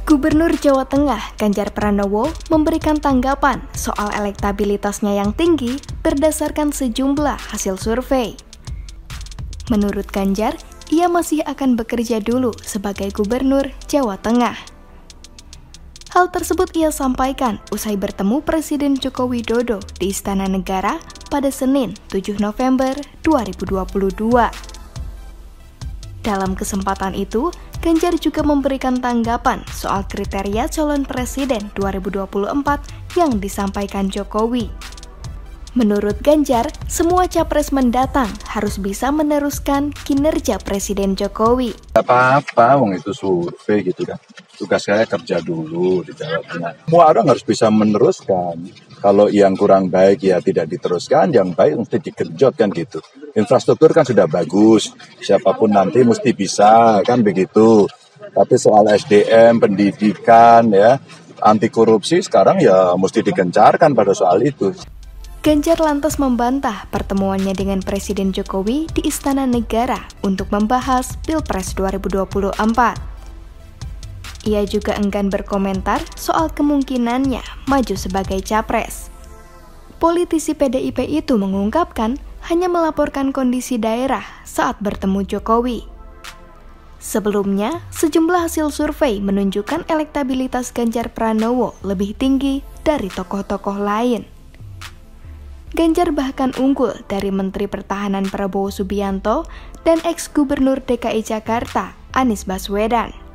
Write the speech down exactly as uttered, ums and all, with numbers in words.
Gubernur Jawa Tengah Ganjar Pranowo memberikan tanggapan soal elektabilitasnya yang tinggi berdasarkan sejumlah hasil survei. Menurut Ganjar, ia masih akan bekerja dulu sebagai Gubernur Jawa Tengah. Hal tersebut ia sampaikan usai bertemu Presiden Joko Widodo di Istana Negara pada Senin tujuh November dua ribu dua puluh dua. Dalam kesempatan itu, Ganjar juga memberikan tanggapan soal kriteria calon presiden dua ribu dua puluh empat yang disampaikan Jokowi. Menurut Ganjar, semua capres mendatang harus bisa meneruskan kinerja Presiden Jokowi. Apa-apa, wong itu survei gitu kan. Tugas saya kerja dulu di Jawa Tengah. Semua orang harus bisa meneruskan. Kalau yang kurang baik ya tidak diteruskan, yang baik mesti digenjot kan gitu. Infrastruktur kan sudah bagus, siapapun nanti mesti bisa kan begitu. Tapi soal S D M, pendidikan ya, anti korupsi sekarang ya mesti digencarkan pada soal itu. Ganjar lantas membantah pertemuannya dengan Presiden Jokowi di Istana Negara untuk membahas Pilpres dua ribu dua puluh empat. Ia juga enggan berkomentar soal kemungkinannya maju sebagai capres. Politisi P D I P itu mengungkapkan hanya melaporkan kondisi daerah saat bertemu Jokowi. Sebelumnya, sejumlah hasil survei menunjukkan elektabilitas Ganjar Pranowo lebih tinggi dari tokoh-tokoh lain. Ganjar bahkan unggul dari Menteri Pertahanan Prabowo Subianto dan eks-Gubernur D K I Jakarta Anies Baswedan.